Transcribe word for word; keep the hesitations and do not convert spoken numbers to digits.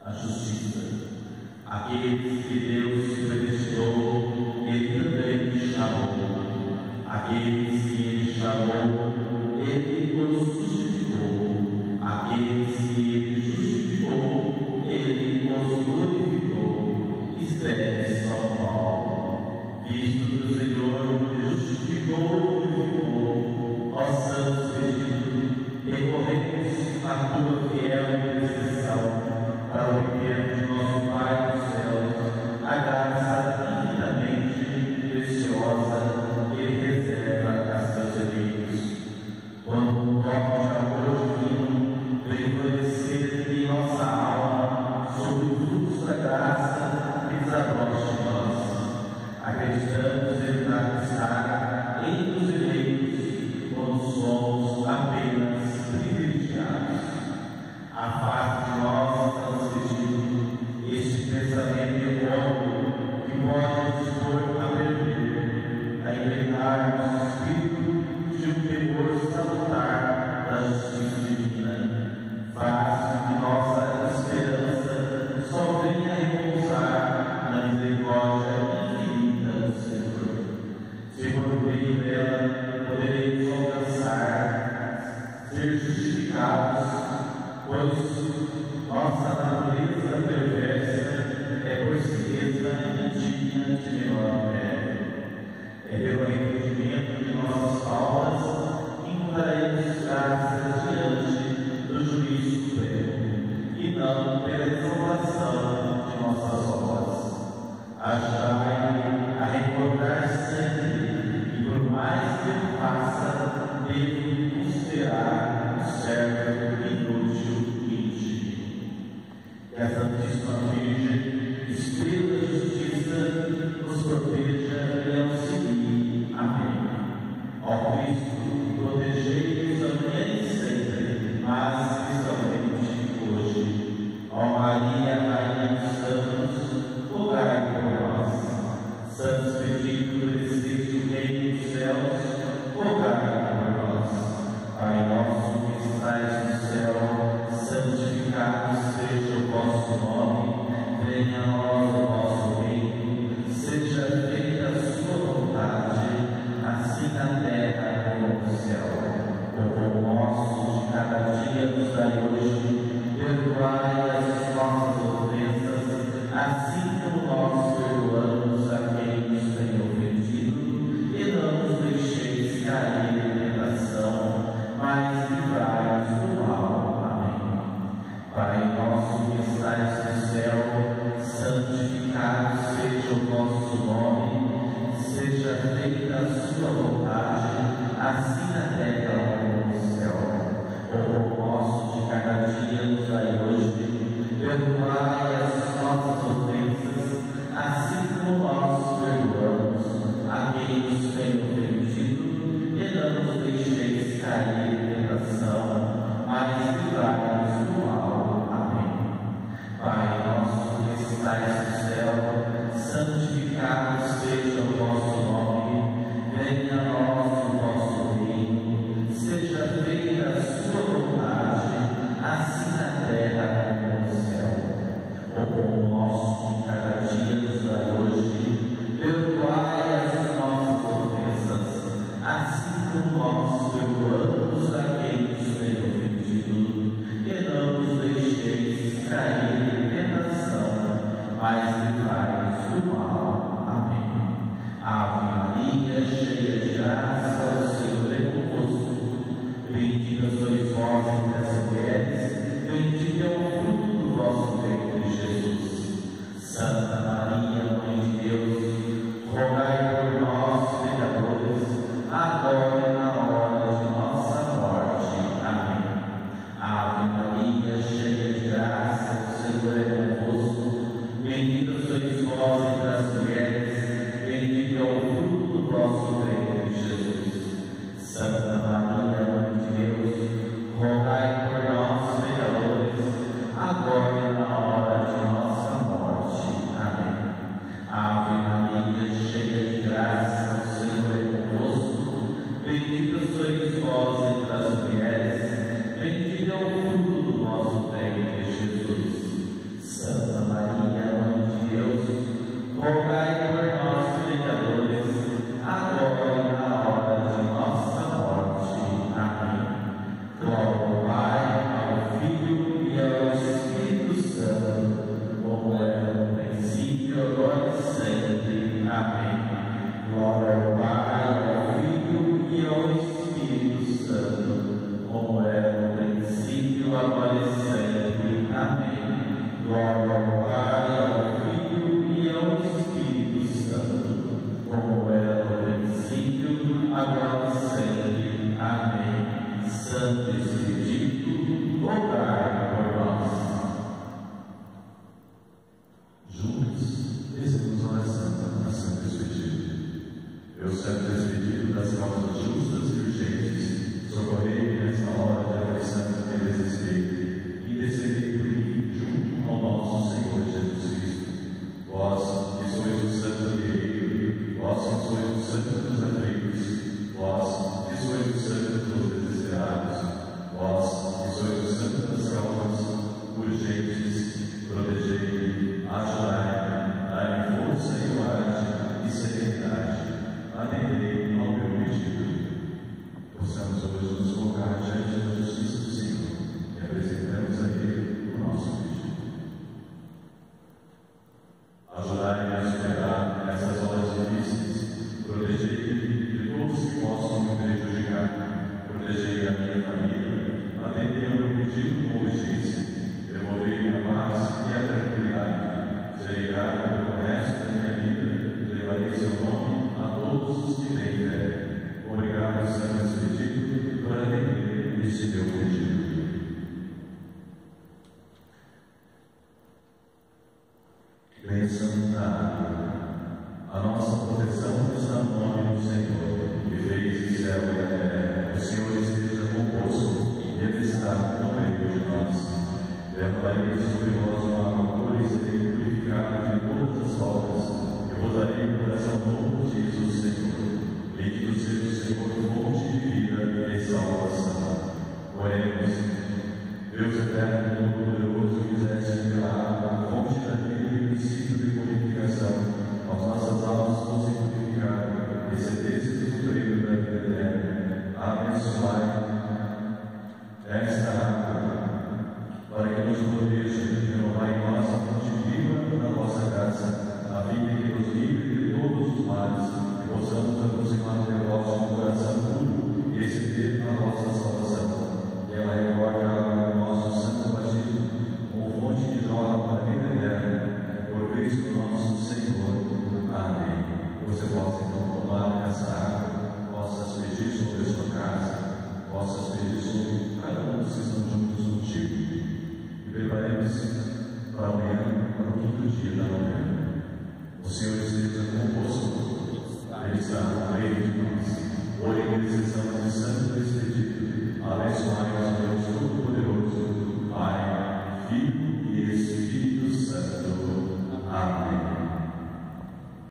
a justiça. Aqueles que Deus predestinou, Ele também chamou. Aqueles que Ele chamou, Ele os justificou. Aqueles que Ele justificou, Ele os glorificou. Escreve São Paulo. Visto que o Senhor me justificou e glorificou, ó santos pedidos, recorremos à tua fiel intercessão para obter de nosso Pai dos céus a graça infinitamente preciosa que Ele reserva a seus eleitos. Quando um toque de amor divino vem florescer em nossa alma sob o fluxo da graça que desabrocha em nós, acreditamos em estar entre os eleitos quando somos apenas privilegiados. Afaste de nós, estamos pedindo, este pensamento egóico que pode dispor a perder, a impregnar nosso espírito de um temor salutar da justiça divina. Faz que nossa esperança só venha a repousar na misericórdia infinita do Senhor. Se por meio dela poderemos alcançar, ser justificados, pois nossa natureza perversa é por si mesma indigna de menor mérito. É pelo entendimento de nossas faltas que encontraremos graça diante do juízo supremo, e não pela exaltação de nossas obras. Ajudai-me a recordar sempre que, por mais que eu faça, devo considerar um servo inútil e indigno. Que a Santíssima Virgem, Estrela da Justiça, nos proteja e auxilie. Amém. Ó Cristo, protegei-nos amanhã e sempre, mas especialmente hoje. Ó Maria, Rainha dos Santos, rogai por nós. Santos benditos, desde o reino dos céus, rogai por nós. Pai nosso que estais no céu, santificado seja o vosso nome, venha a nós o vosso reino, seja feita a sua vontade, assim na terra como no céu. O pão nosso de cada dia nos dai hoje, perdoai as nossas ofensas, assim como nós perdoamos a quem nos tem ofendido, e não nos deixeis cair em tentação, mas livrai-nos do mal. Amém. Pai nosso que estais no céu, santificado seja o vosso nome, seja feita a sua vontade, assim na terra como no céu. O pão nosso de cada dia nos dai hoje, perdoai as nossas ofensas, assim como nós perdoamos a quem nos tem ofendido, e não nos deixeis cair em tentação, mas livrai-nos do mal. Amém. Pai nosso que estais no céu, santificado seja o vosso nome, venha a nós o vosso reino, seja feita a sua vontade, assim na terra como no céu. O pão nosso de cada dia nos dai hoje, perdoai as nossas ofensas, assim como nós perdoamos a quem nos tem ofendido, e não nos deixeis cair em tentação, mas livrai-nos do mal. Amém. Ave Maria, cheia de graça, o Senhor é convosco. Bendita sois vós entre as mulheres, bendito é o fruto do vosso ventre, Jesus. Santa Maria, Mãe de Deus, rogai por nós, pecadores, agora e na hora de nossa morte. Amém. Ave Maria, cheia de graça, o Senhor é convosco. Bendita sois vós entre as mulheres, bendito é o fruto do vosso ventre, Jesus. Santa Maria, Mãe de Deus, rogai por nós, pecadores, agora e na hora de nossa morte. Amém. Ave Maria, cheia de graça, o Senhor é convosco. Bendita sois vós entre as mulheres, bendito é o fruto do vosso ventre, Jesus. Glória ao Pai, ao Filho e ao Espírito Santo, como era no princípio, agora e sempre. Amém. Santo Espírito, rogai por nós. Juntos, rezemos a oração da Santo Espírito. Eu Santo Espírito das causas justas e urgentes, socorrei-me nesta hora de aflição que resistei, e descendei por mim junto ao nosso Senhor Jesus Cristo. Vós, que sois o Santo Guerreiro, vós que sois o Santo dos aflitos, vós que sois o Santo dos desesperados, vós que sois o Santo das causas urgentes, protegei-me, ajudai-me, dai-me força e coragem e serenidade. Atendei ao meu pedido. Possamos hoje nos colocar diante da justiça do Senhor e apresentamos a Ele o nosso pedido. Ajudai-me a superar essas horas difíceis, protegei-me de todos que possam me prejudicar, protegei a minha família, atendei ao meu pedido com urgência, devolvei a paz e a tranquilidade, serei grato pelo resto da minha vida, levarei seu nome a todos os que têm fé. Obrigado, Santo Espírito, por atender este meu pedido. Bênção na água. A nossa proteção está no nome do Senhor, que fez o céu e a terra. O Senhor esteja convosco e Ele está no meio de nós. Derramarei sobre vós uma água pura e serei purificado de todas as obras. Eu vos darei um coração novo, diz o Senhor. Bendito seja o Senhor, fonte de vida e salvação. Oremos. Deus eterno, todo-poderoso, que quiseste revelar a fonte da vida e princípio de purificação, aos nossas almas nos simplificar, recebestes o prêmio da vida eterna. Abençoai esta água, para que nos proteja e renovai em nós a fonte viva da vossa graça, a vida que nos livre de todos os males, que possamos aproximar de vós com um coração puro e receber a vossa salvação. Que ela recorde a nosso santo batismo, como fonte que jorra para a vida eterna, por Cristo nosso Senhor. Amém. Você possa então tomar essa água, possa pedir sobre a sua casa, possa pedir sobre cada um que estão juntos contigo. E preparemos para amanhã, para o quinto dia da manhã. O Senhor esteja convosco, Ele está no meio de nós. Hoje precisamos de Santo Espírito.